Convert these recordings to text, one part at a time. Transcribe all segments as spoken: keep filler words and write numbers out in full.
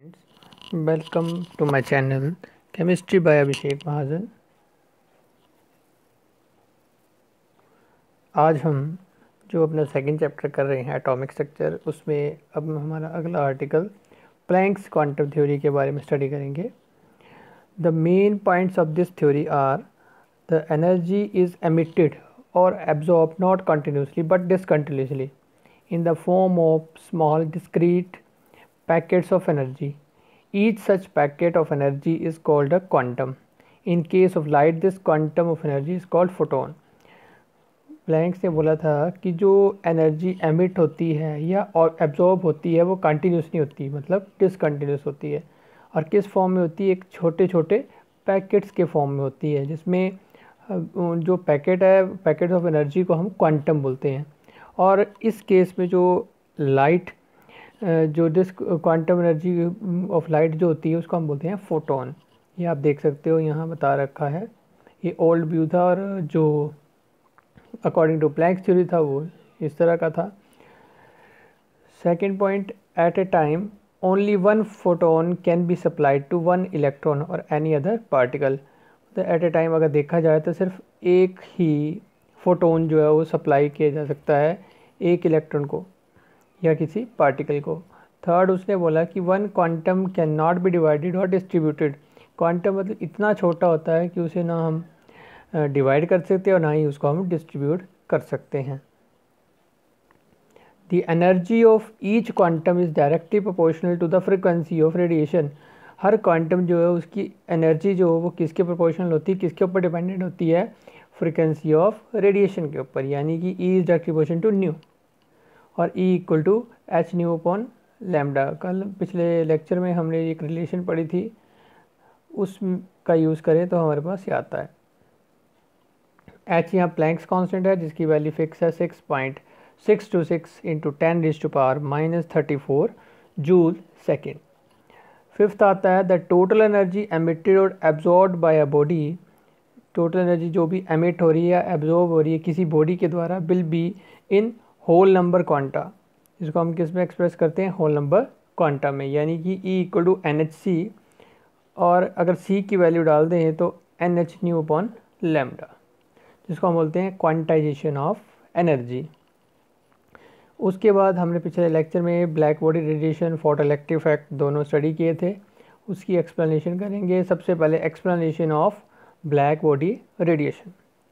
Welcome to my channel chemistry by Abhishek Mahajan. आज हम जो अपना सेकंड चैप्टर कर रहे हैं एटॉमिक स्ट्रक्चर, उसमें अब हमारा अगला आर्टिकल प्लैंक्स क्वांटम थ्योरी के बारे में स्टडी करेंगे। The main points of this theory are the energy is emitted और absorb not continuously but discontinuously in the form of small discrete packets of energy. Each such packet of energy is called a quantum. In case of light, this quantum of energy is called photon. Planck's ने बोला था कि जो energy emit होती है या और absorb होती है वो कंटिन्यूस नहीं होती, मतलब डिसकंटिन्यूस होती है। और किस फॉर्म में होती है? एक छोटे छोटे पैकेट्स के फॉर्म में होती है, जिसमें जो पैकेट है, पैकेट्स ऑफ एनर्जी को हम क्वांटम बोलते हैं। और इस केस में जो लाइट, जो this quantum energy of light जो होती है उसको हम बोलते हैं फोटोन। ये आप देख सकते हो, यहाँ बता रखा है। ये ओल्ड व्यू था और जो अकॉर्डिंग टू प्लैंक्स थ्योरी था वो इस तरह का था। Second point, at a time only one photon can be supplied to one electron और एनी अदर पार्टिकल। तो एट ए टाइम अगर देखा जाए तो सिर्फ एक ही फोटोन जो है वो सप्लाई किया जा सकता है एक इलेक्ट्रॉन को या किसी पार्टिकल को। थर्ड, उसने बोला कि one quantum can not be divided और डिस्ट्रीब्यूटेड। क्वांटम मतलब इतना छोटा होता है कि उसे ना हम डिवाइड कर सकते हैं और ना ही उसको हम डिस्ट्रीब्यूट कर सकते हैं। The energy of each quantum is directly proportional to the frequency of radiation. हर क्वांटम जो है उसकी एनर्जी जो वो किसके प्रोपोर्शनल होती है, किसके ऊपर डिपेंडेंट होती है? फ्रीक्वेंसी ऑफ रेडिएशन के ऊपर, यानी कि E is directly proportional to nu और E equal to h nu upon lambda. कल पिछले लेक्चर में हमने एक रिलेशन पढ़ी थी, उसका यूज़ करें तो हमारे पास ये आता है। एच यहाँ प्लैंक्स कांस्टेंट है जिसकी वैल्यू फिक्स है six point six two six into ten raise to power minus thirty four joule second. Fifth आता है द टोटल एनर्जी एमिटेड और absorbed by a body. Total energy जो भी emit हो रही है, एब्जॉर्ब हो रही है किसी बॉडी के द्वारा, will be in whole number quanta. इसको हम किस में एक्सप्रेस करते हैं? होल नंबर क्वांटा में, यानी कि E equal to N H C, और अगर सी की वैल्यू डाल दें तो N H nu upon lambda, जिसको हम बोलते हैं क्वांटाइजेशन ऑफ एनर्जी। उसके बाद हमने पिछले लेक्चर में black body radiation, photoelectric effect दोनों स्टडी किए थे, उसकी एक्सप्लेनेशन करेंगे। सबसे पहले explanation of black body radiation.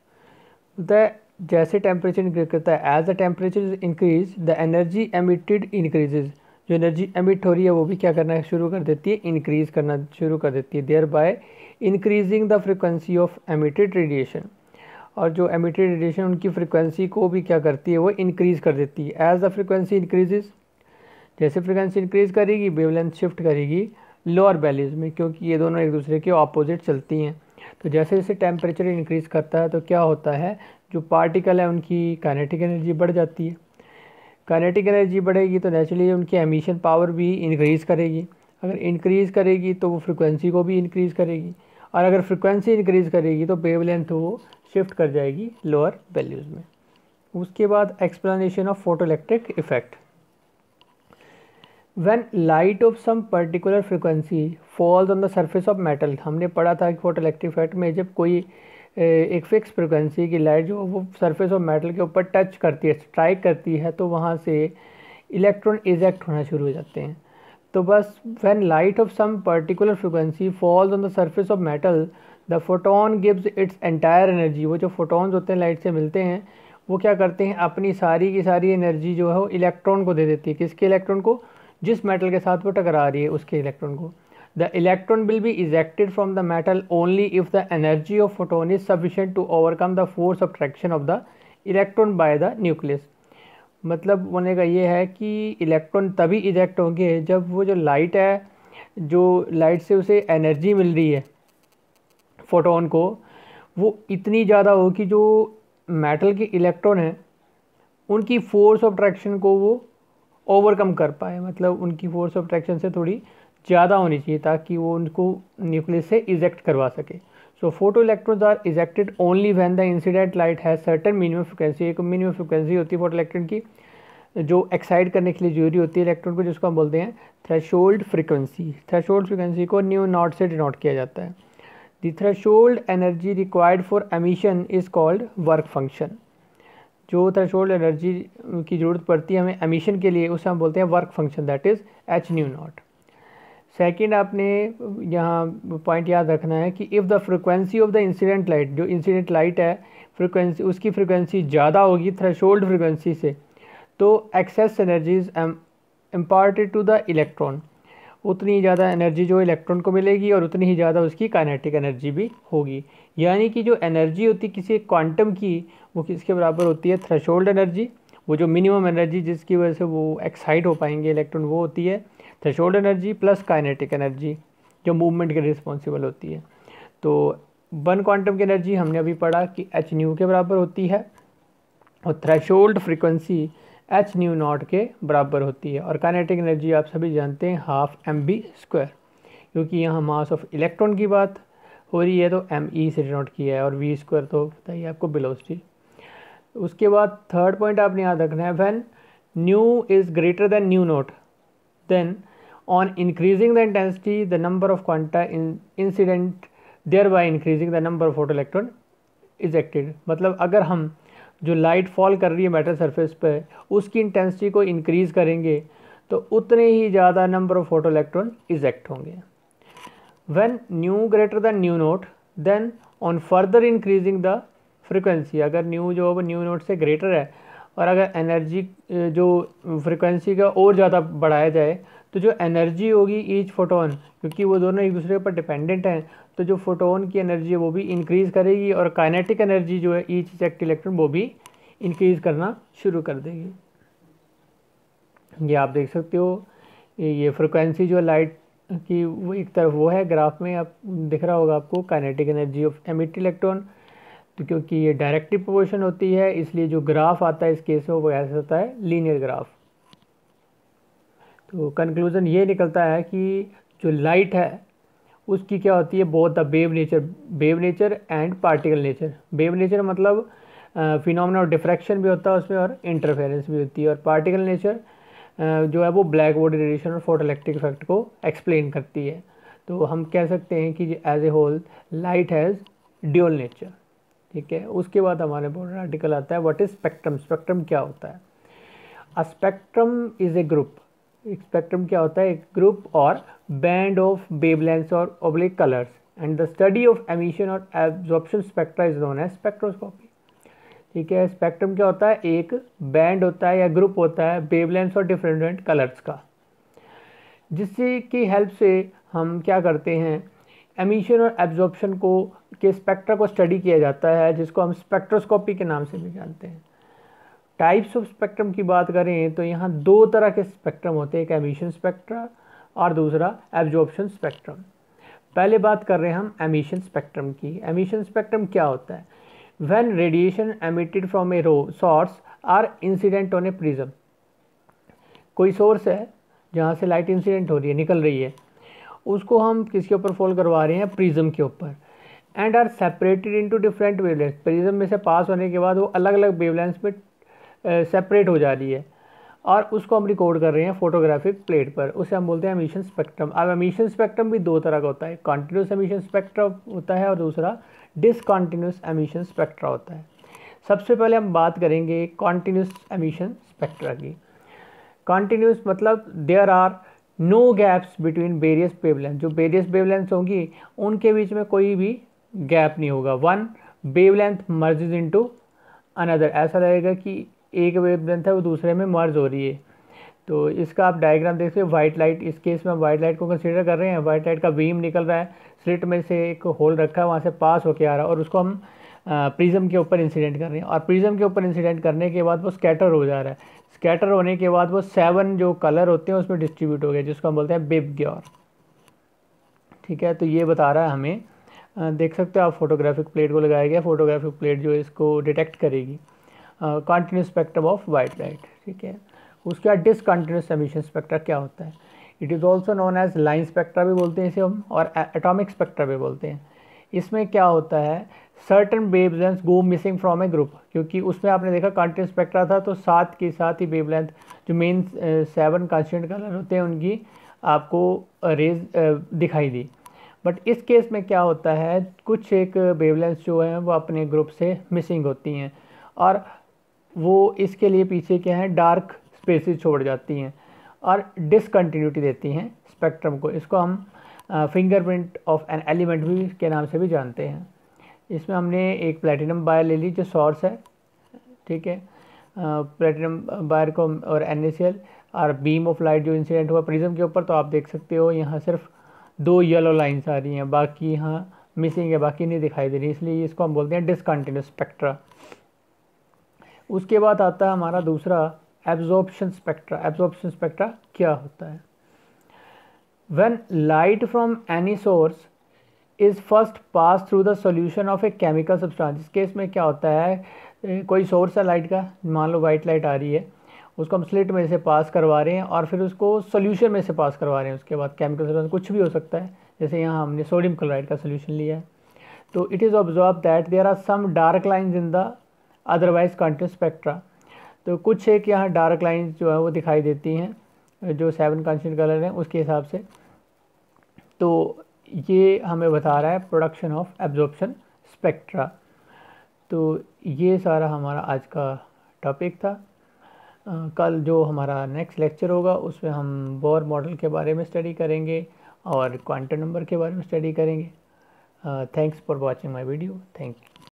The जैसे टेम्परेचर इंक्रीज करता है, as the temperature increase the energy emitted increases. जो एनर्जी एमिट हो रही है वो भी क्या करना शुरू कर देती है? इंक्रीज करना शुरू कर देती है, thereby increasing the frequency of emitted radiation. और जो एमिटेड रेडिएशन उनकी फ्रिक्वेंसी को भी क्या करती है? वो इंक्रीज कर देती है। एज द फ्रिक्वेंसी इंक्रीजेज, जैसे फ्रिक्वेंसी इंक्रीज करेगी वेवलेंथ शिफ्ट करेगी लोअर वैल्यूज़ में, क्योंकि ये दोनों एक दूसरे के ऑपोजिट चलती हैं। तो जैसे जैसे टेम्परेचर इंक्रीज करता है तो क्या होता है? जो पार्टिकल है उनकी काइनेटिक एनर्जी बढ़ जाती है। काइनेटिक एनर्जी बढ़ेगी तो नेचुरली उनकी एमिशन पावर भी इंक्रीज़ करेगी। अगर इंक्रीज़ करेगी तो वो फ्रिक्वेंसी को भी इंक्रीज़ करेगी, और अगर फ्रिक्वेंसी इंक्रीज़ करेगी तो वेवलेंथ वो शिफ्ट कर जाएगी लोअर वैल्यूज़ में। उसके बाद explanation of photoelectric effect. When light of some particular frequency falls on the surface of metal, हमने पढ़ा था कि फोटोइलेक्ट्रिक इफेक्ट में जब कोई एक फिक्स फ्रिक्वेंसी की लाइट जो वो सरफेस ऑफ मेटल के ऊपर टच करती है, स्ट्राइक करती है, तो वहाँ से इलेक्ट्रॉन इजेक्ट होना शुरू हो जाते हैं। तो बस when light of some particular frequency falls on the surface of metal, the photon gives its entire energy। वो जो फोटॉन्स होते हैं लाइट से मिलते हैं वो क्या करते हैं? अपनी सारी की सारी एनर्जी जो है वो इलेक्ट्रॉन को दे देती है। किसके इलेक्ट्रॉन को? जिस मेटल के साथ वो टकरा रही है उसके इलेक्ट्रॉन को। The electron will be ejected from the metal only if the energy of photon is sufficient to overcome the force of attraction of the electron by the nucleus. मतलब होने का ये है कि इलेक्ट्रॉन तभी इजेक्ट होंगे जब वो जो लाइट है, जो लाइट से उसे एनर्जी मिल रही है फोटोन को, वो इतनी ज़्यादा हो कि जो मेटल के इलेक्ट्रॉन हैं उनकी फोर्स ऑफ अट्रैक्शन को वो ओवरकम कर पाए। मतलब उनकी फोर्स ऑफ अट्रैक्शन से थोड़ी ज़्यादा होनी चाहिए ताकि वो उनको न्यूक्लियस से इजेक्ट करवा सके। So photo electrons are ejected only when the incident light has certain minimum frequency. एक मिनिमम फ्रिक्वेंसी होती है फोटो इलेक्ट्रॉन की, जो एक्साइट करने के लिए जरूरी होती है इलेक्ट्रॉन को, जिसको हम बोलते हैं थ्रेशोल्ड फ्रीक्वेंसी। थ्रेशोल्ड फ्रीक्वेंसी को न्यू नॉट से डिनोट किया जाता है। The threshold energy required for emission is called work function. जो थ्रेशोल्ड एनर्जी की ज़रूरत पड़ती है हमें एमिशन के लिए, उसे हम बोलते हैं work function, that is h nu naught. Second, आपने यहाँ पॉइंट याद रखना है कि if the frequency of the incident light, जो इंसिडेंट लाइट है फ्रिक्वेंसी, उसकी फ्रिक्वेंसी ज़्यादा होगी थ्रेशोल्ड फ्रिक्वेंसी से, तो excess energies imparted to the electron, उतनी ही ज़्यादा एनर्जी जो इलेक्ट्रॉन को मिलेगी और उतनी ही ज़्यादा उसकी काइनेटिक एनर्जी भी होगी। यानी कि जो एनर्जी होती है किसी क्वांटम की, वो किसके बराबर होती है? Threshold energy. वो जो मिनिमम एनर्जी जिसकी वजह से वो एक्साइट हो पाएंगे इलेक्ट्रॉन, वो होती है threshold energy plus kinetic energy जो मूवमेंट के रिस्पॉन्सिबल होती है। तो वन क्वांटम की एनर्जी हमने अभी पढ़ा कि एच न्यू के बराबर होती है और threshold frequency h nu naught के बराबर होती है। और काइनेटिक एनर्जी आप सभी जानते हैं हाफ एम बी स्क्वायर, क्योंकि यहाँ मास ऑफ इलेक्ट्रॉन की बात हो रही है तो एम ई से डिनोट किया है, और वी स्क्वायर तो बताइए आपको वेलोसिटी। उसके बाद थर्ड पॉइंट आपने याद रखना है, when nu is greater than nu naught then on increasing the intensity the number of quanta in incident thereby increasing the number of photoelectron ejected। मतलब अगर हम जो लाइट फॉल कर रही है मेटल सरफेस पे उसकी इंटेंसिटी को इंक्रीज़ करेंगे तो उतने ही ज़्यादा number of photo electron eject होंगे। When nu greater than nu naught then on further increasing the frequency, अगर न्यू जो है न्यू नोट से ग्रेटर है और अगर एनर्जी जो फ्रिक्वेंसी का और ज़्यादा बढ़ाया जाए तो जो एनर्जी होगी ईच फोटोन, क्योंकि वो दोनों एक दूसरे पर डिपेंडेंट हैं, तो जो फोटोन की एनर्जी है वो भी इंक्रीज़ करेगी और काइनेटिक एनर्जी जो है ईच इजेक्ट इलेक्ट्रॉन वो भी इंक्रीज़ करना शुरू कर देगी। ये आप देख सकते हो, ये फ्रिक्वेंसी जो लाइट की वो एक तरफ वो है ग्राफ में आप दिख रहा होगा आपको kinetic energy of emit electron. तो क्योंकि ये डायरेक्टिव प्रोपोर्शन होती है इसलिए जो ग्राफ आता है इस केस में वो कैसे होता है? Linear graph. तो कंक्लूजन ये निकलता है कि जो लाइट है उसकी क्या होती है? Both the wave nature, wave nature and particle nature. Wave nature मतलब फिनोमेना ऑफ डिफ्रैक्शन भी होता है उसमें और इंटरफेरेंस भी होती है, और पार्टिकल नेचर जो है वो ब्लैक बॉडी रेडिएशन और फोटोइलेक्ट्रिक इफेक्ट को एक्सप्लेन करती है। तो हम कह सकते हैं कि as a whole light has dual nature. ठीक है, उसके बाद हमारे बोर्ड आर्टिकल आता है व्हाट इज स्पेक्ट्रम। स्पेक्ट्रम क्या होता है? A spectrum is a group. Spectrum क्या होता है? एक ग्रुप और बैंड ऑफ वेवलेंथ्स और oblique colours, and the study of emission और absorption spectra is known as spectroscopy. ठीक है, स्पेक्ट्रम क्या होता है? एक बैंड होता है या ग्रुप होता है वेवलेंथ्स और डिफरेंट डिफरेंट कलर्स का, जिससे की हेल्प से हम क्या करते हैं? एमिशन और एब्जॉर्प्शन को के स्पेक्ट्रा को स्टडी किया जाता है, जिसको हम स्पेक्ट्रोस्कोपी के नाम से भी जानते हैं। टाइप्स ऑफ स्पेक्ट्रम की बात करें तो यहाँ दो तरह के स्पेक्ट्रम होते हैं, एक एमिशन स्पेक्ट्रा और दूसरा एब्जॉर्प्शन स्पेक्ट्रम। पहले बात कर रहे हैं हम एमिशन स्पेक्ट्रम की। एमिशन स्पेक्ट्रम क्या होता है? When radiation emitted from a raw source are incident on a prism. कोई सोर्स है जहाँ से लाइट इंसिडेंट हो रही है, निकल रही है, उसको हम किसके ऊपर फॉल करवा रहे हैं? प्रिज्म के ऊपर, and are separated into different wavelength. Prism में से पास होने के बाद वो अलग अलग वेवलेंथ में सेपरेट हो जा रही है और उसको हम रिकॉर्ड कर रहे हैं फोटोग्राफिक प्लेट पर, उसे हम बोलते हैं एमिशन स्पेक्ट्रम। अब एमिशन स्पेक्ट्रम भी दो तरह का होता है, कॉन्टिन्यूस एमिशन स्पेक्ट्रम होता है और दूसरा डिसकॉन्टिन्यूस एमिशन स्पेक्ट्रा होता है। सबसे पहले हम बात करेंगे कॉन्टिन्यूस एमिशन स्पेक्ट्रा की। कॉन्टिन्यूस मतलब there are no gaps between various wavelength. जो वेरियस वेवलेंथ होंगी उनके बीच में कोई भी गैप नहीं होगा। One wavelength merges into another, ऐसा लगेगा कि एक वेवलेंथ है वो दूसरे में मर्ज हो रही है। तो इसका आप डायग्राम देख सकते हो, वाइट लाइट, इस केस में हम वाइट लाइट को कंसीडर कर रहे हैं। वाइट लाइट का बीम निकल रहा है, स्लिट में से एक होल रखा है, वहाँ से पास होके आ रहा है और उसको हम प्रिज्म के ऊपर इंसिडेंट कर रहे हैं, और प्रिज्म के ऊपर इंसिडेंट करने के बाद वो स्कैटर हो जा रहा है। स्कैटर होने के बाद वो सेवन जो कलर होते हैं उसमें डिस्ट्रीब्यूट हो गए, जिसको हम बोलते हैं बिब ग्योर। ठीक है, तो ये बता रहा है हमें, देख सकते हो आप फोटोग्राफिक प्लेट को लगाया गया, फोटोग्राफिक प्लेट जो इसको डिटेक्ट करेगी continuous spectrum of white light. ठीक है, उसके बाद डिसकॉन्टिन्यूस एमिशन स्पेक्ट्रा क्या होता है? It is also known as line spectra भी बोलते हैं इसे हम, और एटॉमिक स्पेक्ट्रा भी बोलते हैं। इसमें क्या होता है? Certain wavelength go missing from a group, क्योंकि उसमें आपने देखा कॉन्ट्रास्ट स्पेक्ट्रा था तो साथ के साथ ही वेवलेंथ जो मेन सेवन कांस्टेंट कलर होते हैं उनकी आपको रेज दिखाई दी। बट इस केस में क्या होता है, कुछ एक वेवलेंथ जो है वो अपने ग्रुप से मिसिंग होती हैं और वो इसके लिए पीछे क्या है डार्क स्पेसेस छोड़ जाती हैं और डिसकंटिन्यूटी देती हैं स्पेक्ट्रम को। इसको हम फिंगरप्रिंट ऑफ एन एलिमेंट भी के नाम से भी जानते हैं। इसमें हमने एक प्लेटिनम वायर ले ली जो सोर्स है, ठीक है, प्लेटिनम वायर को और एन ए सी एल और बीम ऑफ लाइट जो इंसिडेंट हुआ प्रिज्म के ऊपर, तो आप देख सकते हो यहाँ सिर्फ दो येलो लाइंस आ रही हैं, बाकी यहाँ मिसिंग है, बाकी नहीं दिखाई दे रही, इसलिए इसको हम बोलते हैं डिसकंटिन्यूस स्पेक्ट्रा। उसके बाद आता है हमारा दूसरा एब्जॉर्प्शन स्पेक्ट्रा। एब्जॉर्प्शन स्पेक्ट्रा क्या होता है? When light from any source is first pass through the solution of a chemical substance. इस केस में क्या होता है, कोई सोर्स है लाइट का, मान लो वाइट लाइट आ रही है, उसको हम स्लिट में से पास करवा रहे हैं और फिर उसको सॉल्यूशन में से पास करवा रहे हैं, उसके बाद केमिकल सब्सटेंस कुछ भी हो सकता है, जैसे यहाँ हमने सोडियम क्लोराइड का सोल्यूशन लिया है। तो it is observe that there are some dark lines in the otherwise continuous spectra. तो कुछ एक यहाँ डार्क लाइंस जो है वो दिखाई देती हैं जो सेवन कांस्टेंट कलर हैं उसके हिसाब से। तो ये हमें बता रहा है प्रोडक्शन ऑफ एब्जॉर्प्शन स्पेक्ट्रा। तो ये सारा हमारा आज का टॉपिक था। आ, कल जो हमारा नेक्स्ट लेक्चर होगा उसमें हम बोर मॉडल के बारे में स्टडी करेंगे और क्वांटम नंबर के बारे में स्टडी करेंगे। Thanks for watching my video. Thank you.